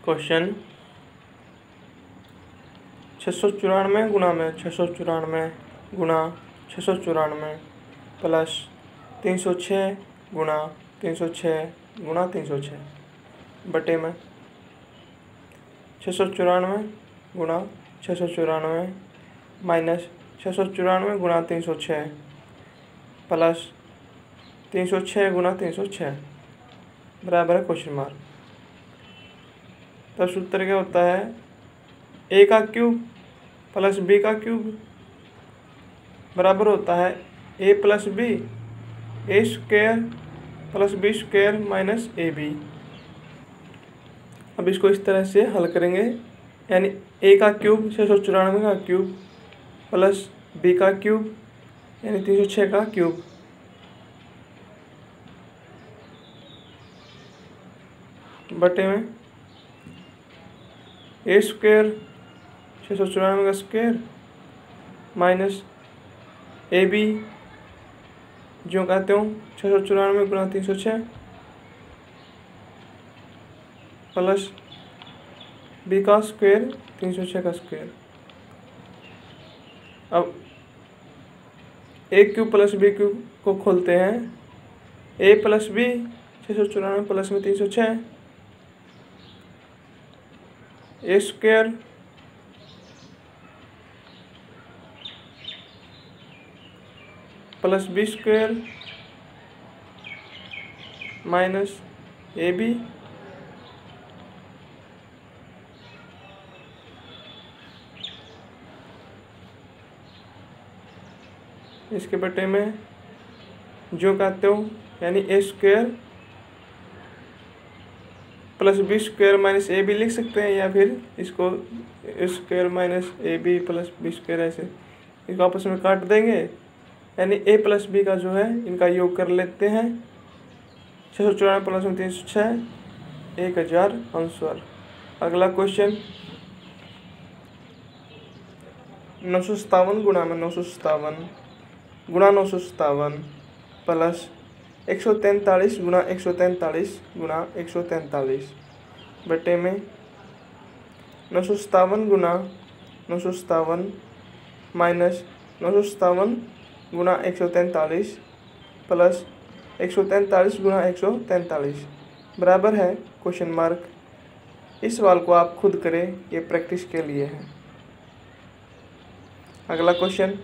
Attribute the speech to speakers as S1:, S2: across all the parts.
S1: Question 694 गुणा में 694 गुणा 694 प्लस 306 गुणा 306 गुणा 306 बटे में 694 गुणा 694 माइनस 694 गुणा 306 प्लस 306 गुणा 306 बराबर है क्वेश्चन मार्क। तब सूत्र क्या होता है, ए का क्यूब प्लस बी का क्यूब बराबर होता है a plus b, a square plus b square minus a b. अब इसको इस तरह से हल करेंगे, यानी ए का क्यूब 694 का क्यूब प्लस बी का क्यूब यानी 306 का क्यूब बटे में ए स्क्वायर 694 का स्क्वायर माइनस ए बी जो कहते हो 694 गुणा 306 प्लस बी का स्क्वायर 306 का स्क्वायर। अब a cube plus b cube को खोलते हैं, ए प्लस बी 694 प्लस में 306 a square plus b square minus a b इसके बटे में जो कहते हो यानी a square plus b square minus a b लिख सकते हैं, या फिर इसको a square minus a b plus b square ऐसे इसको आपस में काट देंगे, यानी ए प्लस बी का जो है इनका योग कर लेते हैं। 694 प्लस में 306 1000 आंसर। अगला क्वेश्चन 957 गुणा में 957 गुणा 957 प्लस 143 गुणा 143 गुणा 143 बटे में 957 गुणा 957 माइनस 957 गुणा 143 प्लस 143 गुणा 143 बराबर है क्वेश्चन मार्क। इस सवाल को आप खुद करें, ये प्रैक्टिस के लिए है। अगला क्वेश्चन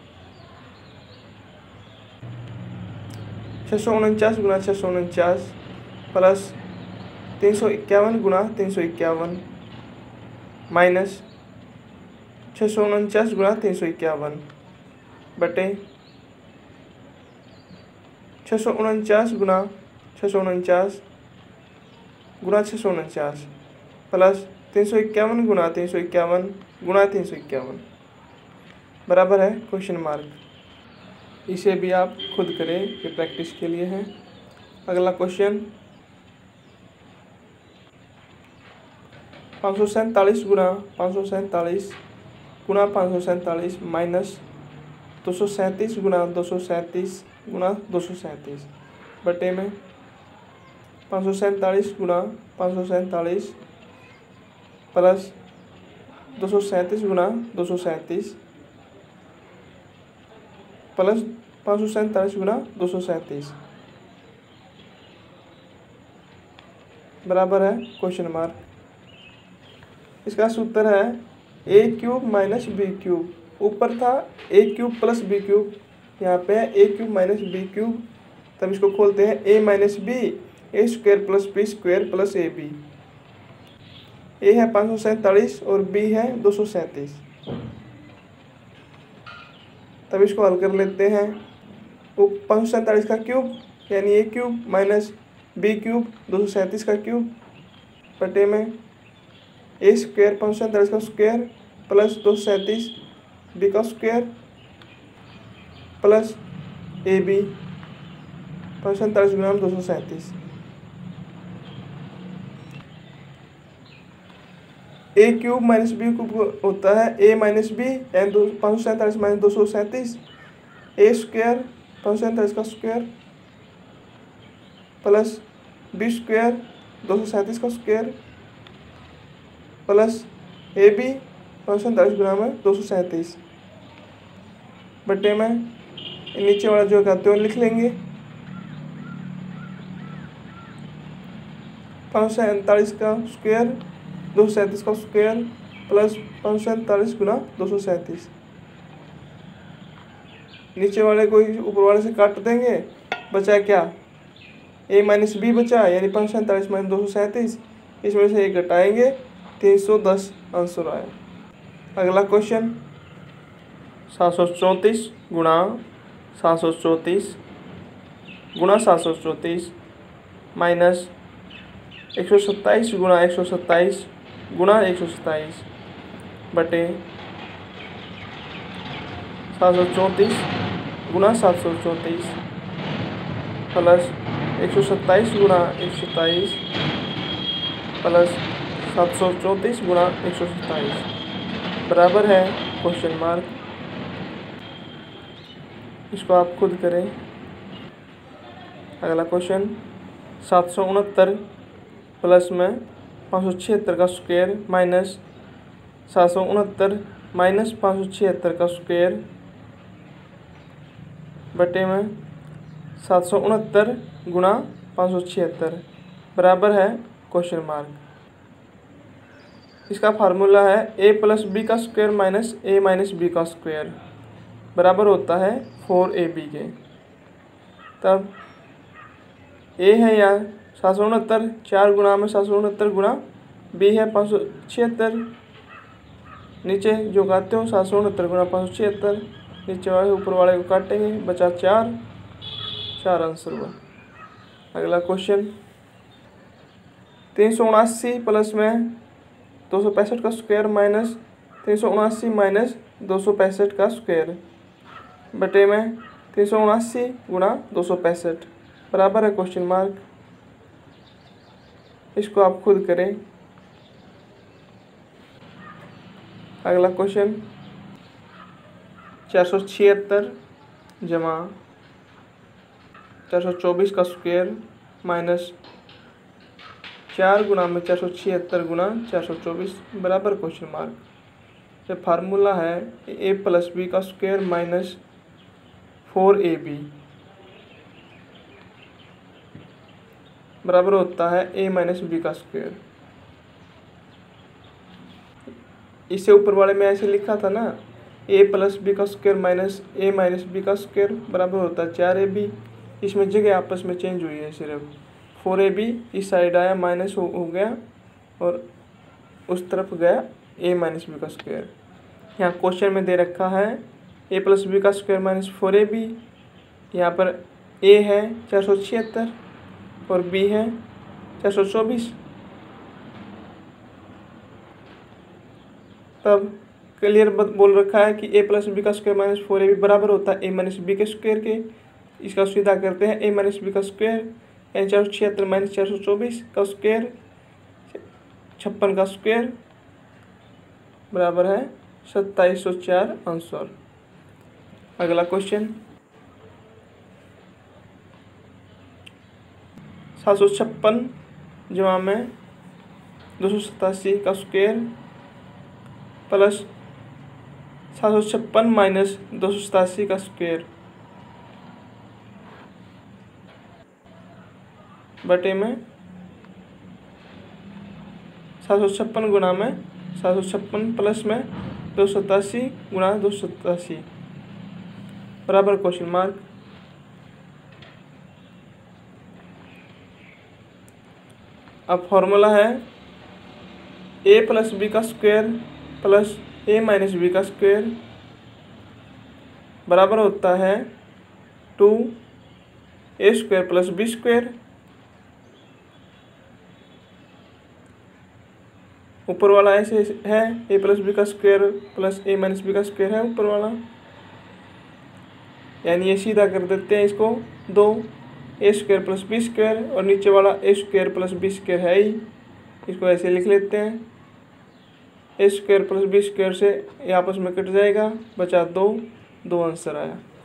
S1: 649 गुणा 649 प्लस 351 गुणा 351 माइनस 649 गुणा 351 बटे 649 गुणा 649 गुणा 649 प्लस 351 गुणा 351 गुणा 351 बराबर है क्वेश्चन मार्क। इसे भी आप खुद करें, ये प्रैक्टिस के लिए है। अगला क्वेश्चन 547 गुणा 547 गुणा 547 माइनस 237 गुणा 237 गुणा 237 बटे में 547 गुणा 547 प्लस 237 गुणा 237 प्लस 547 गुणा 237 बराबर है क्वेश्चन मार्क। इसका सूत्र है a cube minus b cube, ऊपर था a cube plus b cube, यहाँ पे है a cube minus b cube. तब इसको खोलते हैं a minus b, a square plus b square plus a b. A है 547 और बी है 237। तब इसको हल कर लेते हैं। वो 547 का क्यूब यानी a cube minus b cube 237 का क्यूब बटे में ए स्क्वायर 547 का स्क्वायर प्लस 237 बी का स्क्वायर प्लस ए बी 547 गुना 237। A cube minus b cube होता है ए माइनस बी एन 547 माइनस 237 ए स्क्वायर 547 का स्क्वायर प्लस बी स्क्वायर 237 का स्क्वायर प्लस ए बी 547 गुना में 237 बटे में नीचे वाला जो कहते हो लिख लेंगे 547 का स्क्वायर 237 का स्क्वायर प्लस 547 गुना 237। नीचे वाले को ऊपर वाले से काट देंगे, बचा क्या a माइनस बी बचा, यानी 547 माइनस 237, इसमें से एक घटाएंगे 310 आंसर आया। अगला क्वेश्चन 734 गुणा 734 गुणा 734 माइनस 127 गुणा 127 गुणा 127 बटे 734 गुणा 734 प्लस 127 गुणा 127 प्लस 734 गुणा 127 बराबर है क्वेश्चन मार्क। इसको आप खुद करें। अगला क्वेश्चन 769 प्लस में 576 का स्क्वायर माइनस 769 माइनस 576 का स्क्वायर बटे में 769 गुणा 576 बराबर है क्वेश्चन मार्क। इसका फार्मूला है a प्लस बी का square minus a minus b का स्क्वायर बराबर होता है 4ab के। तब a है यहाँ 769, 4 गुणा में 769 गुणा b है 576, नीचे जो काटते हो 769 गुणा 576, नीचे वाले ऊपर वाले को काटेंगे, बचा 4 आंसर हुआ। अगला क्वेश्चन 379 प्लस में 265 का स्क्वायर माइनस 379 माइनस 265 का स्क्वायर बटे में 379 गुणा 265 बराबर है क्वेश्चन मार्क। इसको आप खुद करें। अगला क्वेश्चन 476 जमा 424 का स्क्वायर माइनस 4 गुणा में 476 गुणा 424 बराबर क्वेश्चन मार्क। जो फार्मूला है a प्लस बी का स्क्वायर माइनस 4ab बराबर होता है a माइनस बी का स्क्वायर। इसे ऊपर वाले में ऐसे लिखा था ना, a प्लस बी का square minus a minus b का स्क्वायर बराबर होता है 4ab। इसमें जगह आपस में चेंज हुई है, सिर्फ 4ab इस साइड आया माइनस हो गया और उस तरफ गया a माइनस बी का स्क्वायर। यहाँ क्वेश्चन में दे रखा है a प्लस बी का स्क्वायर माइनस 4ab, यहाँ पर a है 476 और b है 424। तब क्लियर बोल रखा है कि a प्लस बी का स्क्वायर माइनस 4ab बराबर होता है a माइनस बी के स्क्वायर के। इसका सीधा करते हैं a माइनस बी का स्क्वायर, यानी 476 माइनस 424 का स्क्वायर 56 का स्क्वायर बराबर है 2704 आंसर। अगला क्वेश्चन 756 जमा में 287 का स्क्वायर प्लस 756 माइनस 287 का स्क्वायर बटे में 756 गुणा में 756 प्लस में 287 गुणा 287 बराबर क्वेश्चन मार्क। अब फॉर्मूला है a प्लस बी का square plus a minus b का स्क्वायर बराबर होता है 2a square plus b square. ऊपर वाला ऐसे है a प्लस बी का square plus a minus b का स्क्वायर है ऊपर वाला, यानी ये सीधा कर देते हैं इसको 2a square plus b square और नीचे वाला a square plus b square है ही, इसको ऐसे लिख लेते हैं। a square plus b square से ये आपस में कट जाएगा, बचा 2 आंसर आया।